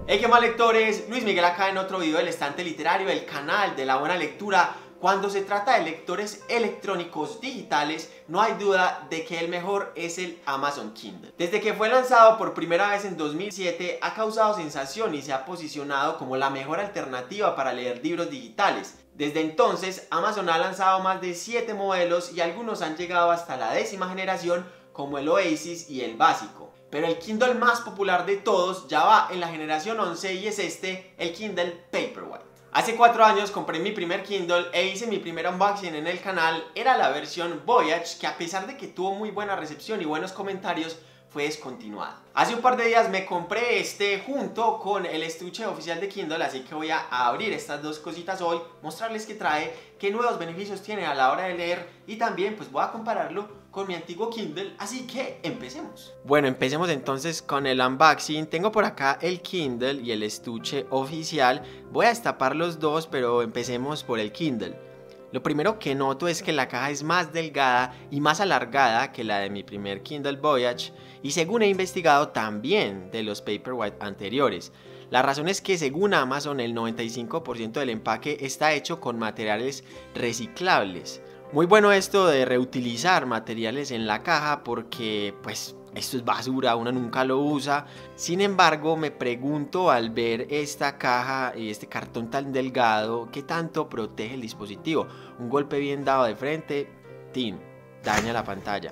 Hey, ¿qué más, lectores? Luis Miguel acá en otro video del Estante Literario, el canal de la buena lectura. Cuando se trata de lectores electrónicos digitales, no hay duda de que el mejor es el Amazon Kindle. Desde que fue lanzado por primera vez en 2007, ha causado sensación y se ha posicionado como la mejor alternativa para leer libros digitales. Desde entonces, Amazon ha lanzado más de 7 modelos y algunos han llegado hasta la 10ª generación, como el Oasis y el básico. Pero el Kindle más popular de todos ya va en la generación 11 y es el Kindle Paperwhite. Hace 4 años compré mi primer Kindle e hice mi primer unboxing en el canal. Era la versión Voyage, que a pesar de que tuvo muy buena recepción y buenos comentarios, fue descontinuada. Hace un par de días me compré junto con el estuche oficial de Kindle, así que voy a abrir estas dos cositas hoy, mostrarles qué trae, qué nuevos beneficios tiene a la hora de leer y también pues voy a compararlo con mi antiguo Kindle, así que empecemos. Bueno, empecemos entonces con el unboxing. Tengo por acá el Kindle y el estuche oficial. Voy a destapar los dos, pero empecemos por el Kindle. Lo primero que noto es que la caja es más delgada y más alargada que la de mi primer Kindle Voyage y, según he investigado, también de los Paperwhite anteriores. La razón es que, según Amazon, el 95% del empaque está hecho con materiales reciclables. Muy bueno esto de reutilizar materiales en la caja porque pues esto es basura, uno nunca lo usa. Sin embargo, me pregunto al ver esta caja y este cartón tan delgado, ¿qué tanto protege el dispositivo? Un golpe bien dado de frente, ¡tin!, daña la pantalla.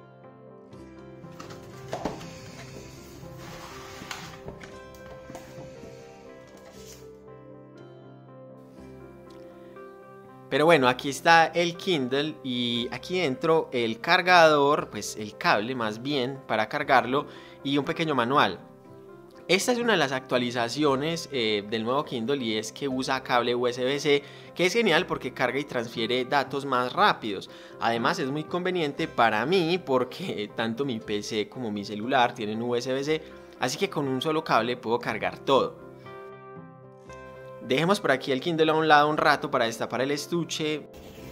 Pero bueno, aquí está el Kindle y aquí dentro el cargador, pues el cable más bien para cargarlo y un pequeño manual. Esta es una de las actualizaciones del nuevo Kindle y es que usa cable USB-C, que es genial porque carga y transfiere datos más rápidos. Además es muy conveniente para mí porque tanto mi PC como mi celular tienen USB-C, así que con un solo cable puedo cargar todo. Dejemos por aquí el Kindle a un lado un rato para destapar el estuche.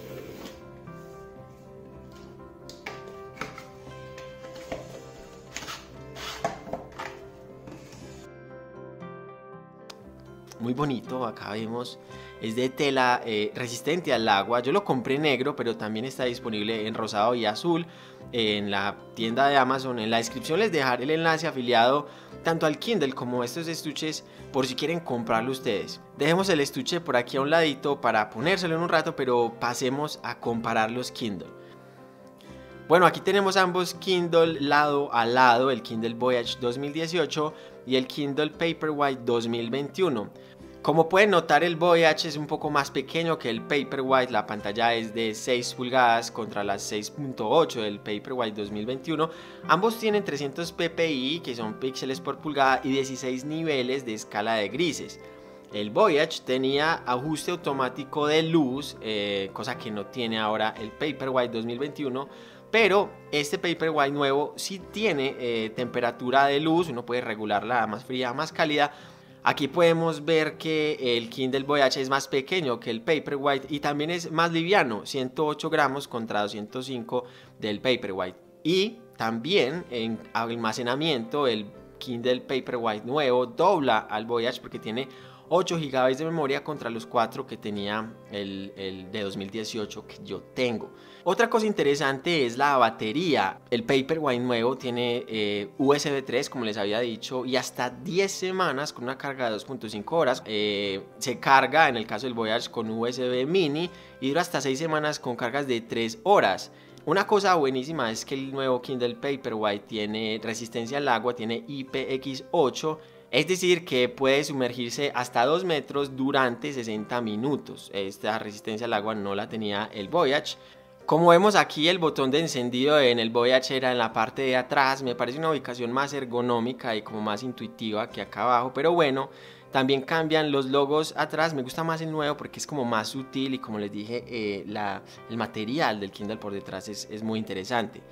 Muy bonito, acá vemos, es de tela resistente al agua. Yo lo compré negro, pero también está disponible en rosado y azul en la tienda de Amazon. En la descripción les dejaré el enlace afiliado tanto al Kindle como a estos estuches por si quieren comprarlo ustedes. Dejemos el estuche por aquí a un ladito para ponérselo en un rato, pero pasemos a comparar los Kindle. Bueno, aquí tenemos ambos Kindle lado a lado, el Kindle Voyage 2018 y el Kindle Paperwhite 2021. Como pueden notar, el Voyage es un poco más pequeño que el Paperwhite. La pantalla es de 6 pulgadas contra las 6.8 del Paperwhite 2021. Ambos tienen 300 ppi, que son píxeles por pulgada, y 16 niveles de escala de grises. El Voyage tenía ajuste automático de luz, cosa que no tiene ahora el Paperwhite 2021. Pero este Paperwhite nuevo sí tiene temperatura de luz, uno puede regularla a más fría, a más cálida. Aquí podemos ver que el Kindle Voyage es más pequeño que el Paperwhite y también es más liviano, 108 gramos contra 205 del Paperwhite. Y también en almacenamiento el Kindle Paperwhite nuevo dobla al Voyage porque tiene 8 GB de memoria contra los 4 que tenía el de 2018 que yo tengo. Otra cosa interesante es la batería. El Paperwhite nuevo tiene USB 3, como les había dicho, y hasta 10 semanas con una carga de 2.5 horas. Se carga en el caso del Voyage con USB mini y dura hasta 6 semanas con cargas de 3 horas. Una cosa buenísima es que el nuevo Kindle Paperwhite tiene resistencia al agua, tiene IPX8. Es decir, que puede sumergirse hasta 2 metros durante 60 minutos. Esta resistencia al agua no la tenía el Voyage. Como vemos aquí, el botón de encendido en el Voyage era en la parte de atrás. Me parece una ubicación más ergonómica y como más intuitiva que acá abajo. Pero bueno, también cambian los logos atrás. Me gusta más el nuevo porque es como más sutil y, como les dije, el material del Kindle por detrás es muy interesante.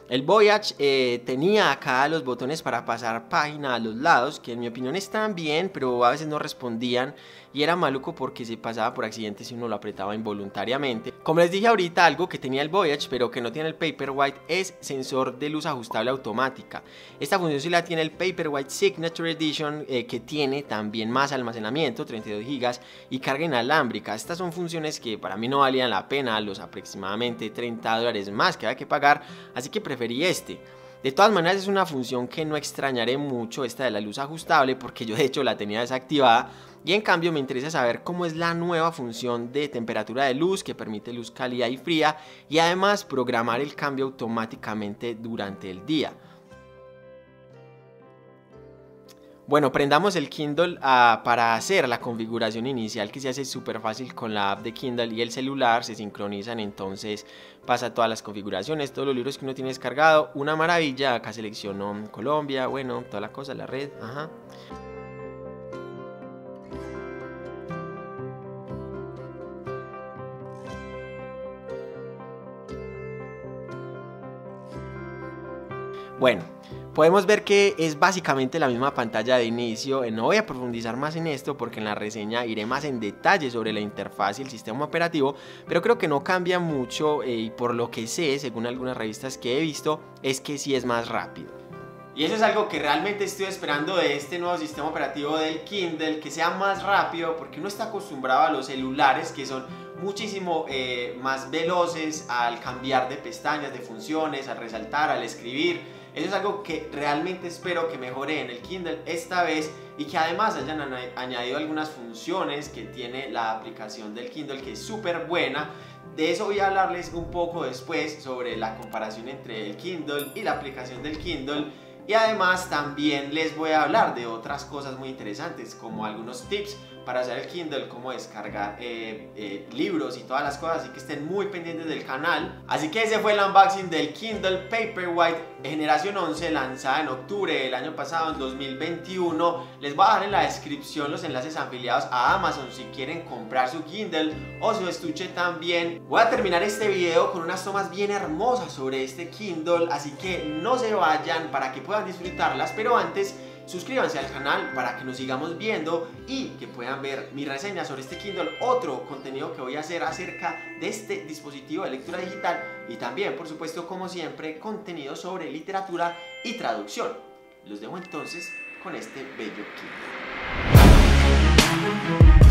El Voyage tenía acá los botones para pasar página a los lados, que en mi opinión estaban bien, pero a veces no respondían y era maluco porque se pasaba por accidente si uno lo apretaba involuntariamente. Como les dije ahorita, algo que tenía el Voyage pero que no tiene el Paperwhite es sensor de luz ajustable automática. Esta función sí la tiene el Paperwhite Signature Edition, que tiene también más almacenamiento, 32 GB, y carga inalámbrica. Estas son funciones que para mí no valían la pena los aproximadamente $30 más que había que pagar, así que preferí este. De todas maneras es una función que no extrañaré mucho, esta de la luz ajustable, porque yo de hecho la tenía desactivada, y en cambio me interesa saber cómo es la nueva función de temperatura de luz que permite luz cálida y fría y además programar el cambio automáticamente durante el día. Bueno, prendamos el Kindle para hacer la configuración inicial, que se hace súper fácil con la app de Kindle y el celular, se sincronizan, entonces pasa todas las configuraciones, todos los libros que uno tiene descargado, una maravilla. Acá selecciono Colombia, bueno, toda la cosa, la red, ajá. Bueno, podemos ver que es básicamente la misma pantalla de inicio. No voy a profundizar más en esto porque en la reseña iré más en detalle sobre la interfaz y el sistema operativo, pero creo que no cambia mucho y por lo que sé, según algunas revistas que he visto, es que sí es más rápido. Y eso es algo que realmente estoy esperando de este nuevo sistema operativo del Kindle, que sea más rápido, porque uno está acostumbrado a los celulares que son muchísimo más veloces al cambiar de pestañas, de funciones, al resaltar, al escribir. Eso es algo que realmente espero que mejore en el Kindle esta vez y que además hayan añadido algunas funciones que tiene la aplicación del Kindle, que es súper buena. De eso voy a hablarles un poco después, sobre la comparación entre el Kindle y la aplicación del Kindle. Y además también les voy a hablar de otras cosas muy interesantes, como algunos tips para hacer el Kindle, cómo descargar libros y todas las cosas, así que estén muy pendientes del canal. Así que ese fue el unboxing del Kindle Paperwhite generación 11, lanzada en octubre del año pasado, en 2021. Les voy a dejar en la descripción los enlaces afiliados a Amazon si quieren comprar su Kindle o su estuche también. Voy a terminar este video con unas tomas bien hermosas sobre este Kindle, así que no se vayan para que puedan disfrutarlas, pero antes suscríbanse al canal para que nos sigamos viendo y que puedan ver mi reseña sobre este Kindle, otro contenido que voy a hacer acerca de este dispositivo de lectura digital y también, por supuesto, como siempre, contenido sobre literatura y traducción. Los dejo entonces con este bello Kindle.